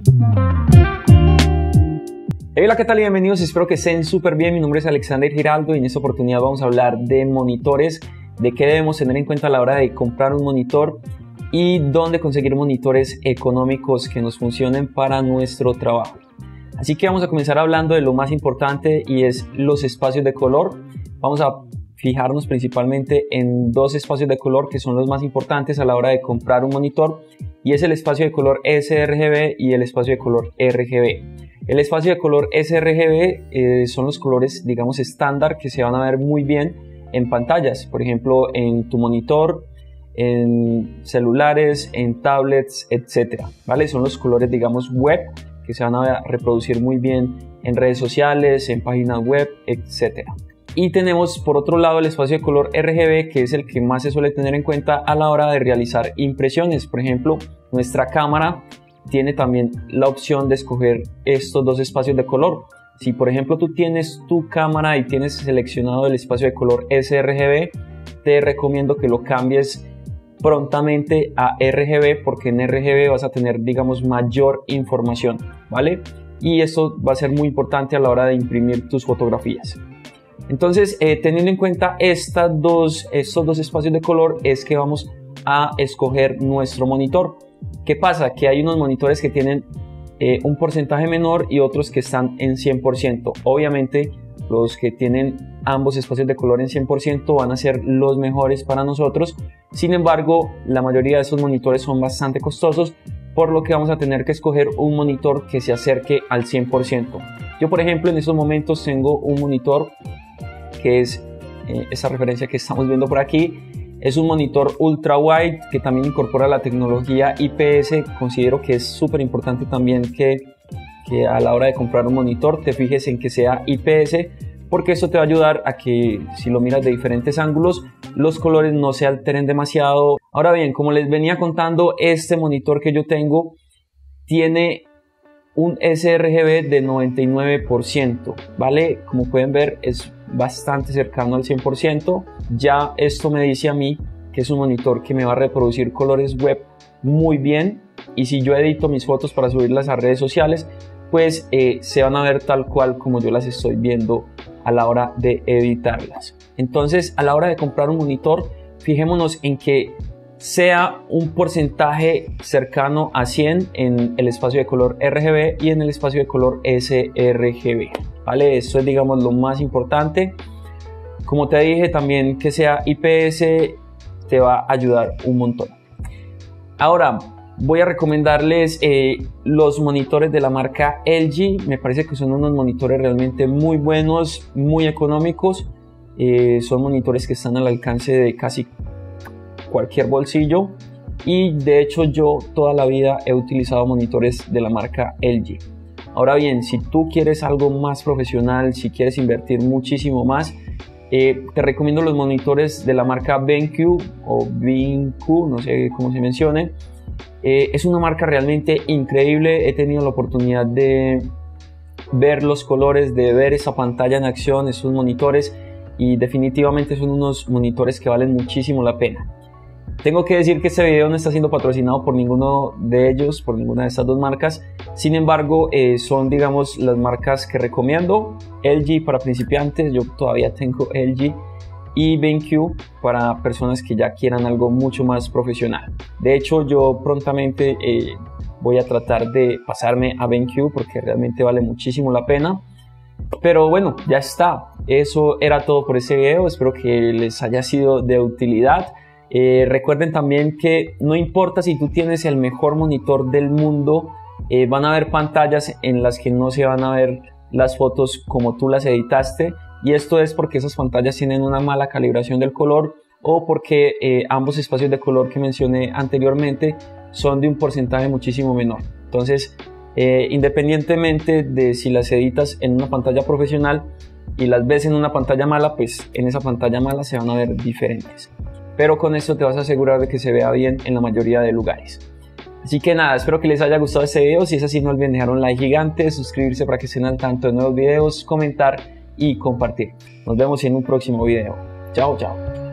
Hey, hola, ¿qué tal? Y bienvenidos, espero que estén súper bien. Mi nombre es Alexander Giraldo y en esta oportunidad vamos a hablar de monitores, de qué debemos tener en cuenta a la hora de comprar un monitor y dónde conseguir monitores económicos que nos funcionen para nuestro trabajo. Así que vamos a comenzar hablando de lo más importante y es los espacios de color. Vamos a fijarnos principalmente en dos espacios de color que son los más importantes a la hora de comprar un monitor, y es el espacio de color sRGB y el espacio de color RGB. El espacio de color sRGB son los colores, digamos, estándar que se van a ver muy bien en pantallas, por ejemplo, en tu monitor, en celulares, en tablets, etc. ¿Vale? Son los colores, digamos, web que se van a reproducir muy bien en redes sociales, en páginas web, etc. Y tenemos por otro lado el espacio de color RGB, que es el que más se suele tener en cuenta a la hora de realizar impresiones. Por ejemplo, nuestra cámara tiene también la opción de escoger estos dos espacios de color. Si por ejemplo tú tienes tu cámara y tienes seleccionado el espacio de color sRGB, te recomiendo que lo cambies prontamente a RGB, porque en RGB vas a tener, digamos, mayor información, ¿vale? Y esto va a ser muy importante a la hora de imprimir tus fotografías. Entonces, teniendo en cuenta estos dos espacios de color, es que vamos a escoger nuestro monitor. ¿Qué pasa? Que hay unos monitores que tienen un porcentaje menor y otros que están en 100%. Obviamente, los que tienen ambos espacios de color en 100% van a ser los mejores para nosotros. Sin embargo, la mayoría de estos monitores son bastante costosos, por lo que vamos a tener que escoger un monitor que se acerque al 100%. Yo, por ejemplo, en estos momentos tengo un monitor que es esa referencia que estamos viendo por aquí. Es un monitor ultra wide que también incorpora la tecnología IPS. Considero que es súper importante también que a la hora de comprar un monitor te fijes en que sea IPS, porque eso te va a ayudar a que, si lo miras de diferentes ángulos, los colores no se alteren demasiado. Ahora bien, como les venía contando, este monitor que yo tengo tiene un sRGB de 99%, ¿vale? Como pueden ver, es bastante cercano al 100%. Ya esto me dice a mí que es un monitor que me va a reproducir colores web muy bien, y si yo edito mis fotos para subirlas a redes sociales, pues se van a ver tal cual como yo las estoy viendo a la hora de editarlas. Entonces, a la hora de comprar un monitor, fijémonos en que sea un porcentaje cercano a 100 en el espacio de color RGB y en el espacio de color sRGB, ¿vale? Esto es, digamos, lo más importante. Como te dije, también que sea IPS te va a ayudar un montón. Ahora voy a recomendarles los monitores de la marca LG. Me parece que son unos monitores realmente muy buenos, muy económicos. Son monitores que están al alcance de casi cualquier bolsillo, y de hecho yo toda la vida he utilizado monitores de la marca LG. Ahora bien, si tú quieres algo más profesional, si quieres invertir muchísimo más, te recomiendo los monitores de la marca BenQ o BenQ, no sé cómo se mencione. Es una marca realmente increíble. He tenido la oportunidad de ver los colores, de ver esa pantalla en acción, esos monitores, y definitivamente son unos monitores que valen muchísimo la pena. Tengo que decir que este video no está siendo patrocinado por ninguno de ellos, por ninguna de estas dos marcas. Sin embargo, son, digamos, las marcas que recomiendo. LG para principiantes, yo todavía tengo LG, y BenQ para personas que ya quieran algo mucho más profesional. De hecho, yo prontamente voy a tratar de pasarme a BenQ porque realmente vale muchísimo la pena. Pero bueno, ya está. Eso era todo por este video. Espero que les haya sido de utilidad. Recuerden también que no importa si tú tienes el mejor monitor del mundo, van a haber pantallas en las que no se van a ver las fotos como tú las editaste, y esto es porque esas pantallas tienen una mala calibración del color, o porque ambos espacios de color que mencioné anteriormente son de un porcentaje muchísimo menor. Entonces, independientemente de si las editas en una pantalla profesional y las ves en una pantalla mala, pues en esa pantalla mala se van a ver diferentes. Pero con esto te vas a asegurar de que se vea bien en la mayoría de lugares. Así que nada, espero que les haya gustado este video. Si es así, no olviden dejar un like gigante, suscribirse para que estén al tanto de nuevos videos, comentar y compartir. Nos vemos en un próximo video. Chao, chao.